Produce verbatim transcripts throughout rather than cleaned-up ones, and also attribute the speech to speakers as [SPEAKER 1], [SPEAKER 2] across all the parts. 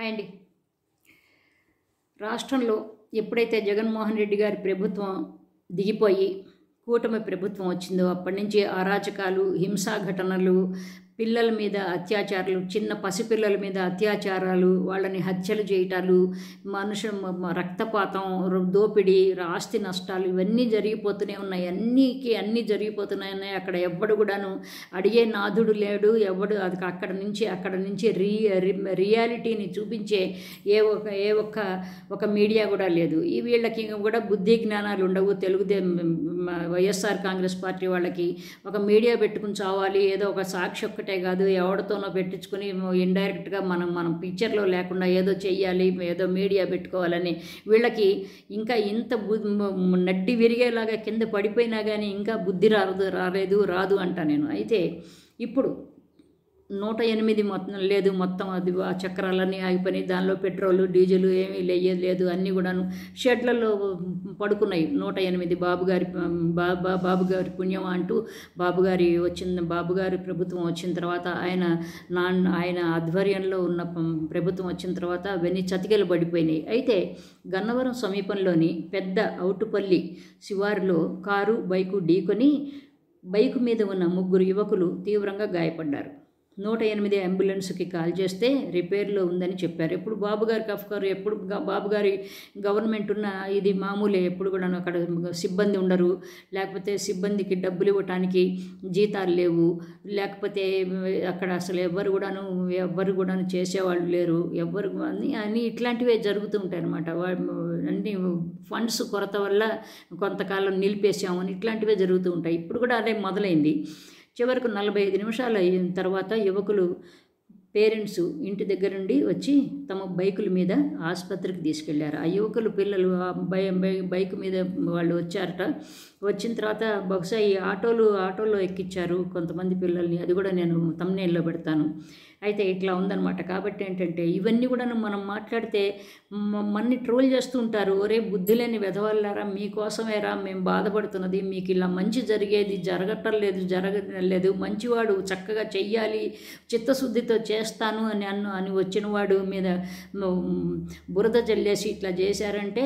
[SPEAKER 1] అండి. రాష్ట్రంలో ఎప్పుడైతే జగన్మోహన్ రెడ్డి గారి ప్రభుత్వం దిగిపోయి కూటమి ప్రభుత్వం వచ్చిందో అప్పటి నుంచి అరాచకాలు, హింసా ఘటనలు, పిల్లల మీద అత్యాచారాలు, చిన్న పసిపిల్లల మీద అత్యాచారాలు, వాళ్ళని హత్యలు చేయటాలు, మనుషు రక్తపాతం, దోపిడీ, ఆస్తి నష్టాలు ఇవన్నీ జరిగిపోతూనే ఉన్నాయి. అన్నీకి అన్నీ జరిగిపోతూనే ఉన్నాయి. అక్కడ ఎవ్వడు కూడాను అడిగే నాథుడు లేడు. ఎవడు అది అక్కడ నుంచి అక్కడ నుంచి రీ రియాలిటీని చూపించే ఏ ఒక ఏ ఒక్క ఒక మీడియా కూడా లేదు. ఈ వీళ్ళకి కూడా బుద్ధి జ్ఞానాలు ఉండవు. తెలుగుదేశం వైఎస్ఆర్ కాంగ్రెస్ పార్టీ వాళ్ళకి ఒక మీడియా పెట్టుకుని చావాలి, ఏదో ఒక సాక్షి ఒక్కటే కాదు, ఎవరితోనో పెట్టించుకుని ఇండైరెక్ట్గా మనం మనం పిక్చర్లో లేకుండా ఏదో చెయ్యాలి, ఏదో మీడియా పెట్టుకోవాలని వీళ్ళకి ఇంకా ఇంత నడ్డి విరిగేలాగా కింద పడిపోయినా కానీ ఇంకా బుద్ధి రాదు రాలేదు రాదు అంట నేను. అయితే ఇప్పుడు నూట ఎనిమిది మొత్తం లేదు, మొత్తం అది ఆ చక్రాలన్నీ ఆగిపోయినాయి. దానిలో పెట్రోలు డీజిల్ ఏమీ లేదు, అన్నీ కూడాను షెడ్లలో పడుకున్నాయి. నూట ఎనిమిది బాబుగారి బాబా బాబుగారి పుణ్యం అంటూ బాబుగారి వచ్చిన బాబుగారి ప్రభుత్వం వచ్చిన తర్వాత ఆయన నాన్న ఆయన ఆధ్వర్యంలో ఉన్న ప్రభుత్వం వచ్చిన తర్వాత అవన్నీ చతికిల పడిపోయినాయి. అయితే గన్నవరం సమీపంలోని పెద్ద ఔటుపల్లి శివారులో కారు బైకు ఢీకొని బైకు మీద ఉన్న ముగ్గురు యువకులు తీవ్రంగా గాయపడ్డారు. నూట ఎనిమిది అంబులెన్స్కి కాల్ చేస్తే రిపేర్లో ఉందని చెప్పారు. ఎప్పుడు బాబుగారికి అఫ్కారు ఎప్పుడు బాబుగారి గవర్నమెంట్ ఉన్న ఇది మామూలే. ఎప్పుడు కూడా అక్కడ సిబ్బంది ఉండరు, లేకపోతే సిబ్బందికి డబ్బులు ఇవ్వటానికి జీతాలు లేవు, లేకపోతే అక్కడ అసలు ఎవరు కూడాను ఎవరు కూడాను చేసేవాళ్ళు లేరు, ఎవరు అని అని ఇట్లాంటివే జరుగుతూ ఉంటాయి అన్నమాట. అన్ని ఫండ్స్ కొరత వల్ల కొంతకాలం నిలిపేసామని ఇట్లాంటివే జరుగుతూ ఉంటాయి. ఇప్పుడు కూడా అదే మొదలైంది. చివరకు నలభై ఐదు నిమిషాలు అయిన తర్వాత యువకులు పేరెంట్స్ ఇంటి దగ్గర నుండి వచ్చి తమ బైకుల మీద ఆసుపత్రికి తీసుకెళ్లారు. ఆ యువకులు పిల్లలు ఆ బై బైక్ మీద వాళ్ళు వచ్చారట. వచ్చిన తర్వాత బహుశా ఈ ఆటోలు ఆటోలో ఎక్కించారు కొంతమంది పిల్లల్ని. అది కూడా నేను తమ్నైల్లో పెడతాను. అయితే ఇట్లా ఉందన్నమాట. కాబట్టి ఏంటంటే ఇవన్నీ కూడా మనం మాట్లాడితే మన్ని ట్రోల్ చేస్తూ ఉంటారు. ఒరే బుద్ధి లేని వెధవల్లారా, మీకోసమేరా మేము బాధపడుతున్నది, మీకు ఇలా మంచి జరిగేది జరగటం లేదు జరగలేదు మంచివాడు చక్కగా చెయ్యాలి, చిత్తశుద్ధితో చేస్తాను అని అన్ను అని వచ్చినవాడు మీద బురద జల్లేసి ఇట్లా చేశారంటే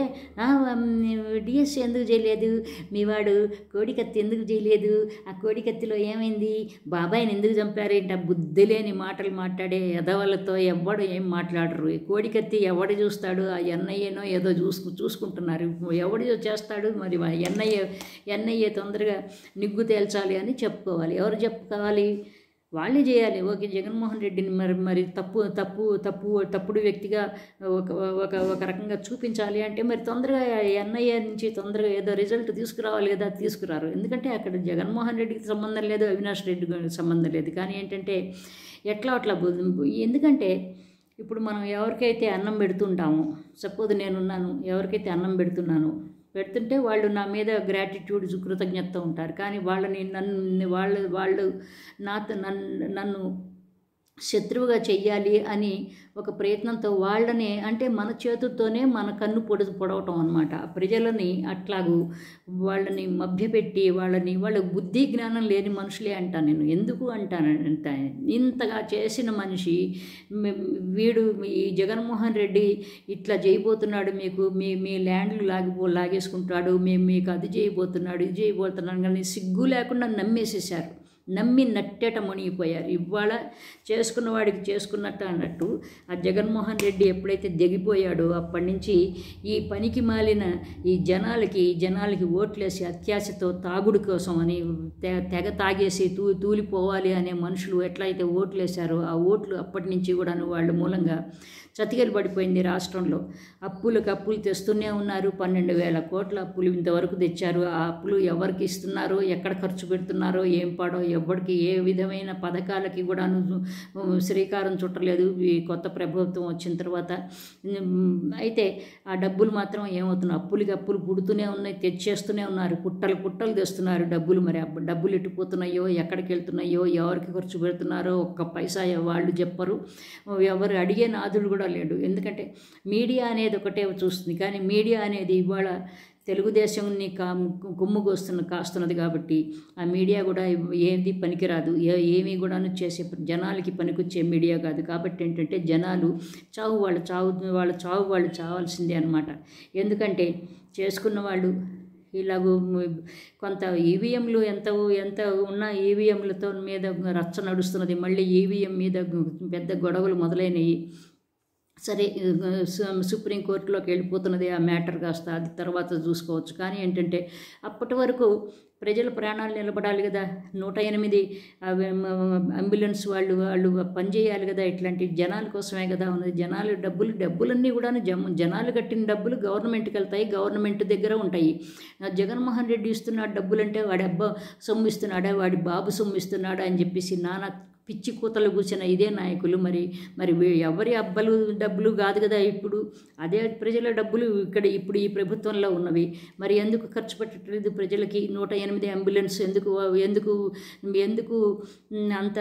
[SPEAKER 1] డిఎస్సి ఎందుకు చేయలేదు, మీ వాడు కోడికత్తి ఎందుకు చేయలేదు, ఆ కోడికత్తిలో ఏమైంది, బాబాయిని ఎందుకు చంపారు, ఇంట బుద్ధి లేని మాటలు మాట్లాడే ఎదవలతో ఎవ్వడు ఏం మాట్లాడరు. కోడికత్తి ఎవడు చూస్తాడు, ఆ ఎన్ఐఏనో ఏదో చూసుకు చూసుకుంటున్నారు ఎవడు చేస్తాడు. మరి ఎన్ఐఏ ఎన్ఐఏ తొందరగా నిగ్గు తేల్చాలి అని చెప్పుకోవాలి. ఎవరు చెప్పుకోవాలి, వాళ్ళే చేయాలి. ఓకే, జగన్మోహన్ రెడ్డిని మరి మరి తప్పు తప్పు తప్పు తప్పుడు వ్యక్తిగా ఒక ఒక ఒక రకంగా చూపించాలి అంటే మరి తొందరగా ఎన్ఐఏ నుంచి తొందరగా ఏదో రిజల్ట్ తీసుకురావాలి కదా, తీసుకురారు. ఎందుకంటే అక్కడ జగన్మోహన్ రెడ్డికి సంబంధం లేదు, అవినాష్ రెడ్డికి సంబంధం లేదు. కానీ ఏంటంటే ఎట్లా అట్లా ఎందుకంటే ఇప్పుడు మనం ఎవరికైతే అన్నం పెడుతుంటామో, సపోజ్ నేనున్నాను, ఎవరికైతే అన్నం పెడుతున్నాను పెడుతుంటే వాళ్ళు నా మీద గ్రాటిట్యూడ్ కృతజ్ఞత ఉంటారు. కానీ వాళ్ళని నన్ను వాళ్ళు వాళ్ళు నాతో నన్ను నన్ను శత్రువుగా చెయ్యాలి అని ఒక ప్రయత్నంతో వాళ్ళని అంటే మన చేతులతోనే మన కన్ను పొడి పొడవటం అనమాట. ప్రజలని అట్లాగూ వాళ్ళని మభ్యపెట్టి వాళ్ళని వాళ్ళ బుద్ధి జ్ఞానం లేని మనుషులే అంటాను నేను. ఎందుకు అంటానంటే ఇంతగా చేసిన మనిషి వీడు ఈ జగన్మోహన్ రెడ్డి ఇట్లా చేయబోతున్నాడు, మీకు మీ మీ ల్యాండ్లు లాగిపో లాగేసుకుంటాడు, మేము మీకు అది చేయబోతున్నాడు ఇది చేయబోతున్నాడు కానీ సిగ్గు లేకుండా నమ్మేసేసారు. నమ్మి నట్టేట మునిగిపోయారు. ఇవాళ చేసుకున్న వాడికి చేసుకున్నట్టు అన్నట్టు ఆ జగన్మోహన్ రెడ్డి ఎప్పుడైతే దిగిపోయాడో అప్పటి నుంచి ఈ పనికి మాలిన ఈ జనాలకి జనాలకి ఓట్లేసి అత్యాశతో తాగుడు కోసం అని తెగ తాగేసి తూ తూలిపోవాలి అనే మనుషులు ఎట్లయితే ఓట్లేశారో ఆ ఓట్లు అప్పటి నుంచి కూడా వాళ్ళ మూలంగా చతికిల పడిపోయింది రాష్ట్రంలో. అప్పులకు అప్పులు తెస్తూనే ఉన్నారు. పన్నెండు వేల కోట్ల అప్పులు ఇంతవరకు తెచ్చారు. ఆ అప్పులు ఎవరికి ఇస్తున్నారో, ఎక్కడ ఖర్చు పెడుతున్నారో, ఏం పాడో, ఎవరికి ఏ విధమైన పథకాలకి కూడా శ్రీకారం చుట్టలేదు ఈ కొత్త ప్రభుత్వం వచ్చిన తర్వాత. అయితే ఆ డబ్బులు మాత్రం ఏమవుతున్నాయి, అప్పులకి అప్పులు పుడుతూనే ఉన్నాయి, తెచ్చేస్తూనే ఉన్నారు, పుట్టలు పుట్టలు తెస్తున్నారు డబ్బులు. మరి డబ్బులు ఎట్టుపోతున్నాయో, ఎక్కడికి వెళ్తున్నాయో, ఎవరికి ఖర్చు పెడుతున్నారో ఒక్క పైసా వాళ్ళు చెప్పరు. ఎవరు అడిగే నాదుడు కూడా లేడు. ఎందుకంటే మీడియా అనేది ఒకటే చూస్తుంది. కానీ మీడియా అనేది ఇవాళ తెలుగుదేశంని కా కొమ్ము కోస్తున్న కాస్తున్నది కాబట్టి ఆ మీడియా కూడా ఏది పనికిరాదు, ఏ ఏమీ కూడాను చేసే జనాలకి పనికొచ్చే మీడియా కాదు. కాబట్టి ఏంటంటే జనాలు చావు వాళ్ళ చావు వాళ్ళ చావు వాళ్ళు చావాల్సిందే అనమాట. ఎందుకంటే చేసుకున్న వాళ్ళు ఇలాగూ కొంత ఈవీఎంలు ఎంత ఎంత ఉన్న ఈవీఎంలతో మీద రచ్చ నడుస్తున్నది. మళ్ళీ ఈవీఎం మీద పెద్ద గొడవలు మొదలైనవి. సరే, సుప్రీంకోర్టులోకి వెళ్ళిపోతున్నది ఆ మ్యాటర్ కాస్త, అది తర్వాత చూసుకోవచ్చు. కానీ ఏంటంటే అప్పటి వరకు ప్రజల ప్రాణాలు నిలబడాలి కదా. నూట ఎనిమిది అంబులెన్స్ వాళ్ళు వాళ్ళు పనిచేయాలి కదా. ఇట్లాంటి జనాల కోసమే కదా ఉన్నది. జనాలు డబ్బులు డబ్బులన్నీ కూడా జమ జనాలు కట్టిన డబ్బులు గవర్నమెంట్కి వెళ్తాయి, గవర్నమెంట్ దగ్గర ఉంటాయి. జగన్మోహన్ రెడ్డి ఇస్తున్నాడు డబ్బులంటే వాడి అబ్బా సొమ్ము ఇస్తున్నాడా, వాడి బాబు సొమ్ము ఇస్తున్నాడా అని చెప్పేసి నానా పిచ్చి కూతలు కూర్చిన ఇదే నాయకులు. మరి మరి ఎవరి అబ్బలు డబ్బులు కాదు కదా, ఇప్పుడు అదే ప్రజల డబ్బులు ఇక్కడ ఇప్పుడు ఈ ప్రభుత్వంలో ఉన్నవి. మరి ఎందుకు ఖర్చు పెట్టట్లేదు ప్రజలకి? నూట ఎనిమిది అంబులెన్స్ ఎందుకు ఎందుకు ఎందుకు అంత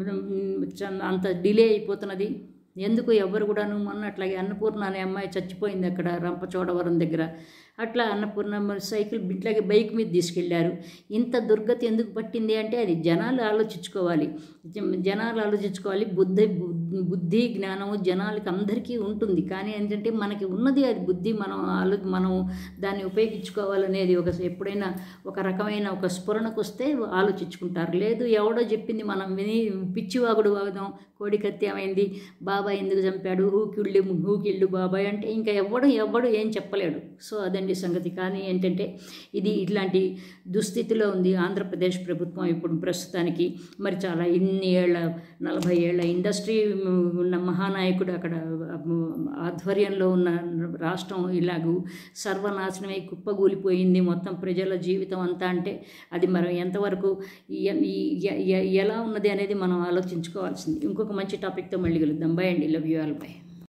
[SPEAKER 1] అంత డిలే అయిపోతున్నది? ఎందుకు ఎవరు కూడాను? మొన్న అట్లాగే అన్నపూర్ణ అనే అమ్మాయి చచ్చిపోయింది అక్కడ రంపచోడవరం దగ్గర. అట్లా అన్నపూర్ణ సైకిల్ ఇట్లాగే బైక్ మీద తీసుకెళ్లారు. ఇంత దుర్గతి ఎందుకు పట్టింది అంటే అది జనాలు ఆలోచించుకోవాలి. జనాలు ఆలోచించుకోవాలి. బుద్ధి బుద్ధి జ్ఞానం జనాలకి అందరికీ ఉంటుంది. కానీ ఏంటంటే మనకి ఉన్నది అది బుద్ధి. మనం ఆలో మనం దాన్ని ఉపయోగించుకోవాలనేది ఒక ఎప్పుడైనా ఒక రకమైన ఒక స్ఫురణకు వస్తే ఆలోచించుకుంటారు. లేదు ఎవడో చెప్పింది మనం విని పిచ్చివాగుడు వాగుదాం. కోడి కత్తి ఏమైంది, బాబాయ్ ఎందుకు చంపాడు, హూకిళ్ళు హూకిళ్ళు బాబాయ్ అంటే ఇంకా ఎవడు ఎవడు ఏం చెప్పలేడు. సో అదండి సంగతి. కానీ ఏంటంటే ఇది ఇట్లాంటి దుస్థితిలో ఉంది ఆంధ్రప్రదేశ్ ప్రభుత్వం ఇప్పుడు ప్రస్తుతానికి. మరి చాలా ఇన్ని ఏళ్ళ నలభై ఏళ్ళ ఇండస్ట్రీ ఉన్న మహానాయకుడు అక్కడ ఆధ్వర్యంలో ఉన్న రాష్ట్రం ఇలాగూ సర్వనాశనమై కుప్పగూలిపోయింది మొత్తం ప్రజల జీవితం అంతా. అంటే అది మనం ఎంతవరకు ఎలా ఉన్నది అనేది మనం ఆలోచించుకోవాల్సింది. ఇంకొక మంచి టాపిక్తో మళ్ళీ కలుద్దాం. బై అండి. Love you all. బై.